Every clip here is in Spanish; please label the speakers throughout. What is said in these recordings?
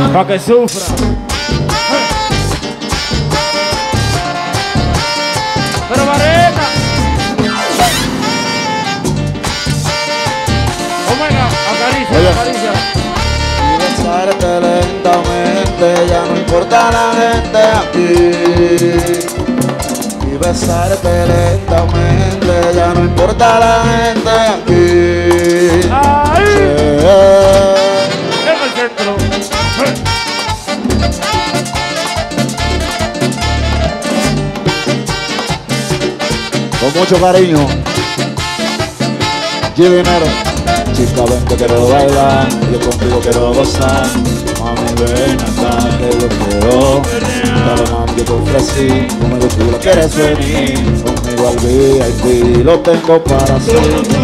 Speaker 1: Pa' que sufra. Pero Vareta. Omega, acaricia,
Speaker 2: Oye.
Speaker 1: acaricia.
Speaker 2: Y besarte lentamente, ya no importa la gente aquí. Y besarte lentamente, ya no importa la gente aquí.
Speaker 1: Ahí,
Speaker 2: Sí.
Speaker 1: en el centro.
Speaker 2: Con mucho cariño. G Dinero. Chica, ven que quiero bailar, yo contigo quiero gozar. Mami, ven acá que yo quiero. Dale, mami, yo te ofrecí. Conmigo tú la quieres venir. Conmigo al VIP, lo tengo para hacer.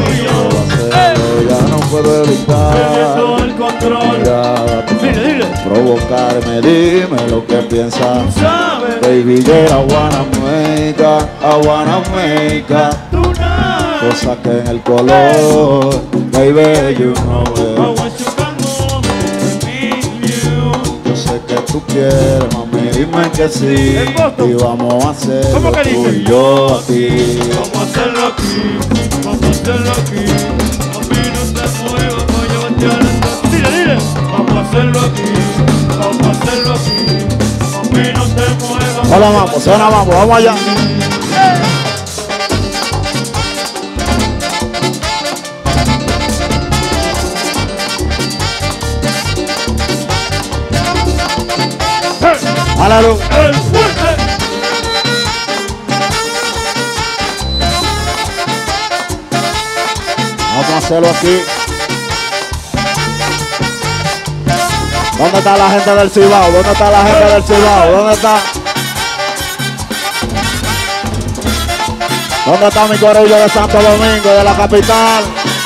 Speaker 2: Ya no puedo evitar.
Speaker 1: Todo el control.
Speaker 2: Ya,
Speaker 1: Dile, dile.
Speaker 2: provocarme, dime lo que piensas.
Speaker 1: ¿Sabes?
Speaker 2: Baby girl, I wanna make up, I wanna make up.
Speaker 1: Tonight.
Speaker 2: Cosa que en el color, baby, you know
Speaker 1: I
Speaker 2: it.
Speaker 1: want you come home and meet you.
Speaker 2: Yo sé que tú quieres, mami, dime que sí.
Speaker 1: El costo.
Speaker 2: Y vamos a hacerlo
Speaker 1: ¿Cómo que
Speaker 2: tú
Speaker 1: dice?
Speaker 2: y yo aquí.
Speaker 1: Vamos a hacerlo aquí, vamos a hacerlo aquí. A mí no te muevas, voy a llevarte a la... Dile, dile. Vamos a hacerlo aquí, vamos a hacerlo aquí. A mí no te muevas.
Speaker 2: Hola, vamos, ahora vamos allá. Aleluya.
Speaker 1: El fuerte.
Speaker 2: Vamos a hacerlo aquí. ¿Dónde está la gente del Cibao? ¿Dónde está la gente del Cibao? ¿Dónde está? ¿Dónde está mi corillo de Santo Domingo, de la capital?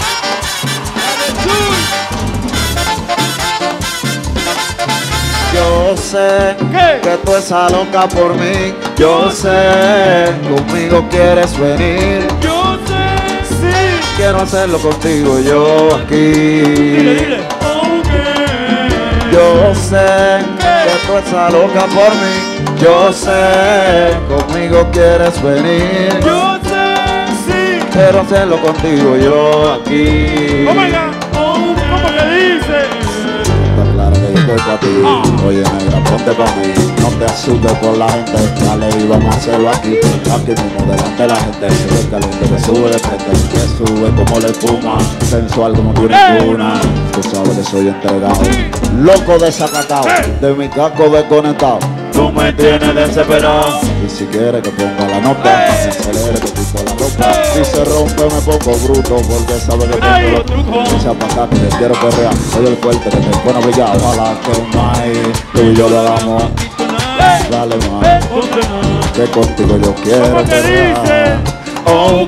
Speaker 2: Yo sé
Speaker 1: ¿Qué?
Speaker 2: que tú estás loca por mí. Yo sé, conmigo quieres venir.
Speaker 1: Yo sé, sí.
Speaker 2: Quiero hacerlo contigo yo aquí.
Speaker 1: Dile, dile. Okay.
Speaker 2: Yo sé que tú estás loca por mí. Yo sé, conmigo quieres venir.
Speaker 1: Yo sé, sí.
Speaker 2: Quiero hacerlo contigo yo aquí.
Speaker 1: Omega. ¿Cómo que dice?
Speaker 2: Está claro que yo estoy para ti. Oye, negra, ponte pa' mí. No te asustes por la gente. Dale y vamos a hacerlo aquí. Aquí mismo, delante de la gente. Se ve caliente, que sube de frente. Que sube como la espuma. Sensual como tu ninguna. Tú sabes que soy entregado. Loco desacatado. De mi casco desconectado.
Speaker 1: Tú me tienes desesperado.
Speaker 2: Y si quieres que ponga la nota, me acelere que quito la ropa. Si se rompe me pongo bruto porque sabe que tengo los trucos. Si se apaga que te quiero perrear, soy el fuerte que te pone a brillar. Ojalá que más tú y yo lo hagamos. Dale más, que contigo yo quiero
Speaker 1: ¿Cómo que dice?
Speaker 2: perrear. Ok.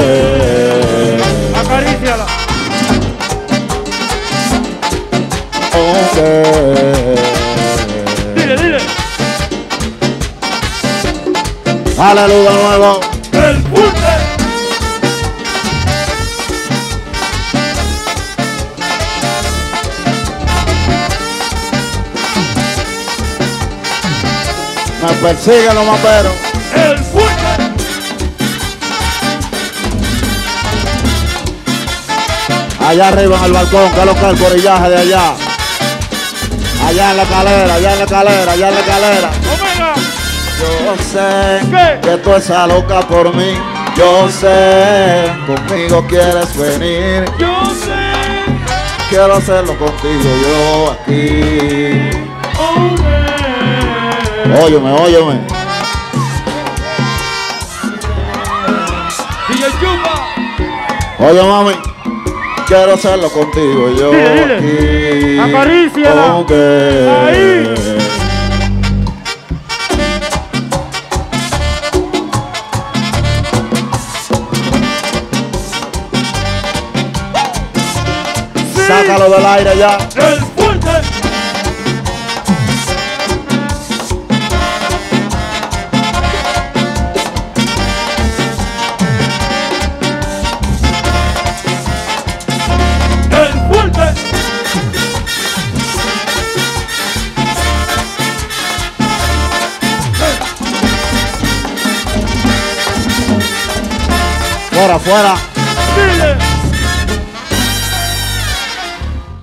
Speaker 1: Acaríciala.
Speaker 2: Ok.
Speaker 1: Dile, dile.
Speaker 2: Aleluya nuevo.
Speaker 1: El fuerte.
Speaker 2: Me persiguen los maperos.
Speaker 1: El fuerte.
Speaker 2: Allá arriba en el balcón, que es lo que es el corillaje de allá. Allá en la escalera, allá en la escalera, allá en la escalera.
Speaker 1: Omega.
Speaker 2: Yo sé
Speaker 1: ¿Qué?
Speaker 2: que tú estás loca por mí. Yo sé, conmigo quieres venir.
Speaker 1: Yo sé.
Speaker 2: Quiero hacerlo contigo yo aquí. Óyeme, óyeme.
Speaker 1: DJ Chupa.
Speaker 2: Oye, mami. Quiero hacerlo contigo yo
Speaker 1: Dile,
Speaker 2: aquí.
Speaker 1: Acaríciala.
Speaker 2: Ok.
Speaker 1: Ahí.
Speaker 2: Sácalo del aire ya.
Speaker 1: El fuerte. El fuerte.
Speaker 2: afuera.